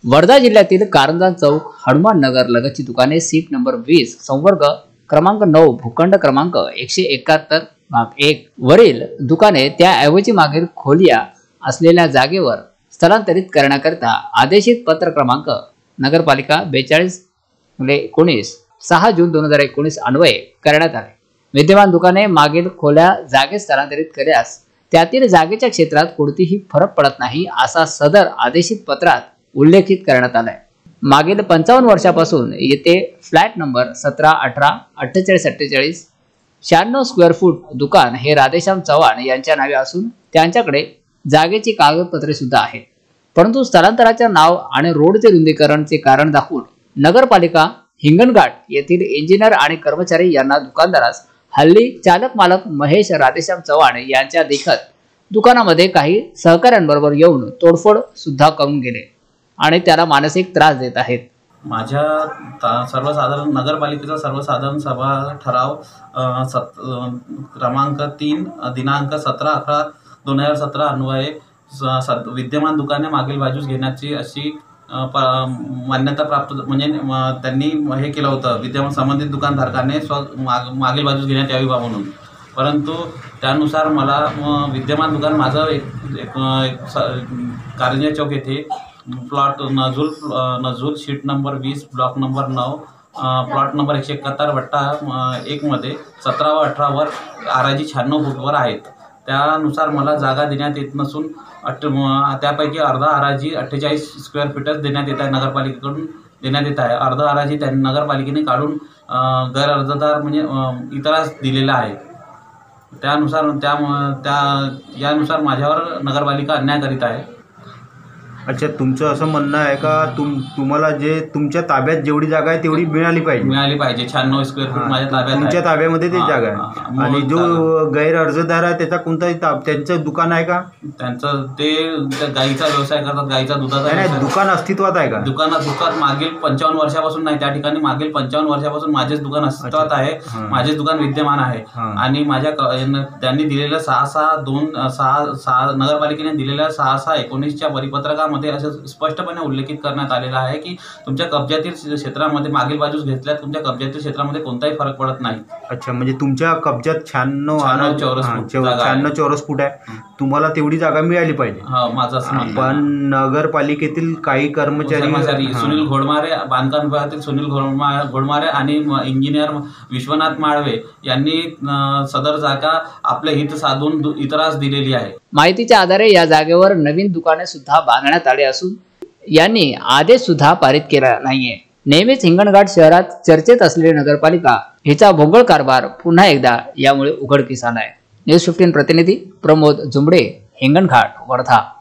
वर्धा जिल्ह्यातील कारंजा चौक हनुमान नगर लगतची दुकाने सीट नंबर 20 संवर्ग क्रमांक 9 भूखंड क्रमांक 171 भाग 1 वरील दुकाने त्याऐवजी मागील खोल्या असलेल्या जागेवर स्थलांतरित करण्याकरिता आदेशित पत्र क्रमांक नगरपालिका 42/19 6 जून 2019 अन्वये करण्यात आले। विद्यमान दुकाने मागील खोल्या जागेत स्थलांतरित केल्यास त्यातील जागेच्या क्षेत्रात कोणतीही फरक पडत नाही असा सदर आदेशित पत्रात उल्लेखित करण्यात आलाय। मागील 55 वर्षापासून येथे फ्लॅट नंबर 17, 18, 48, 48 96 स्क्वेअर फूट दुकान हे राधेश्याम चव्हाण यांच्या नावे असून त्यांच्याकडे जागेची कागदपत्रे सुद्धा आहेत। परंतु स्थलांतराचे नाव आणि रोडचे रुंदीकरणचे कारण दाखवून नगरपालिका हिंगणघाट येथील इंजिनियर आणि कर्मचारी यांना दुकानदारास हल्ली चालक मालक महेश राधेश्याम चव्हाण यांच्या देखत दुकानामध्ये काही सहकाऱ्यांबरोबर येऊन तोडफोड सुद्धा करून गेले आणि त्याला मानसिक त्रास देत आहेत। माझ्या सर्वसाधारण नगरपालिकेचा सर्वसाधारण सभा ठराव क्रमांक 3 दिनांक 17/11/2017 अन्वये विद्यमान दुकाने मागील बाजूस घेण्याची अशी मान्यता प्राप्त म्हणजे त्यांनी हे केलं होतं। विद्यमान संबंधित दुकानधारकाने मागील बाजूस घेण्यात यावी म्हणून, परंतु त्यानुसार मला विद्यमान दुकान माझं एक कारंजा चौक येथे प्लॉट नजूल sheet number 20 block number 9 plot number 171/1 मध्ये 17 व 18 वर आराजी 96 फूटवर आहेत। त्यानुसार मला जागा देण्यात येत नसून त्यापैकी अर्धा आराजी 48 स्क्वेअर फीटच देण्यात येत आहे, नगरपालिकेकडून देण्यात येत आहे। अर्धा आराजी त्यांनी नगरपालिकेने काढून गैर अर्जदार म्हणजे इतरांस दिलेला आहे। यानुसार माझ्यावर नगरपालिका अन्याय करीत आहे। अच्छा, तुमचं असं म्हणणं आहे का तुम्हाला जे तुमच्या ताब्यात जेवढी जागा आहे तेवढी मिळाली पाहिजे 96 स्क्वेअर फूट माझ्या ताब्यात, तुमच्या ताब्यामध्ये ते जागा आहे। आणि जो गैर अर्जदार आहे त्याचा कोणताही त्यांचं दुकान आहे का? त्यांचं ते गाईचा व्यवसाय करतात, गाईचा दुधाचा। नाही, दुकान अस्तित्वात आहे का? दुकान मागील 55 वर्षापासून नाही, त्या ठिकाणी मागील 55 वर्षापासून माझेच दुकान अस्तित्वात आहे, माझेच दुकान विद्यमान आहे। आणि माझ्या त्यांनी दिलेल्या 6/6 नगरपालिकेने दिलेल्या 6/6/19च्या परिपत्रकामध्ये असं स्पष्टपणे उल्लेखित करण्यात आलेला आहे की तुमच्या कब्जातील क्षेत्रामध्ये मागील बाजूस घेतल्यास तुमच्या कब्जातील क्षेत्रामध्ये कोणताही फरक पडत नाही। अच्छा, म्हणजे तुमच्या कब्जात 96 चौरस फूट आहे, तुम्हाला तेवढी जागा मिळाली पाहिजे। माझं असं म्हणणं। पण नगरपालिकेतील काही कर्मचारी सुनील घोडमारे, बांधकाम विभागातील सुनील घोडमारे आणि इंजिनियर विश्वनाथ माळवे यांनी सदर जागा आपले हित साधून इतरांस दिलेली आहे। माहितीच्या आधारे या जागेवर नवीन दुकाने सुद्धा बांधण्यात आले असून यांनी आदेश सुद्धा पारित केला नाहीये। नेहमीच हिंगणघाट शहरात चर्चेत असलेली नगरपालिका हिचा भोंगळ कारभार पुन्हा एकदा यामुळे उघडकीस आलाय। न्यूज 15 प्रतिनिधी प्रमोद जुंबडे, हिंगणघाट, वर्धा।